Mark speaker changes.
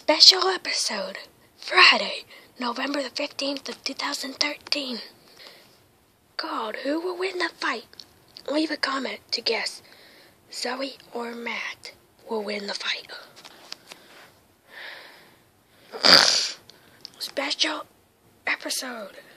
Speaker 1: Special episode, Friday, November the 15th of 2013. God, who will win the fight? Leave a comment to guess. Zoe or Matt will win the fight. Special episode.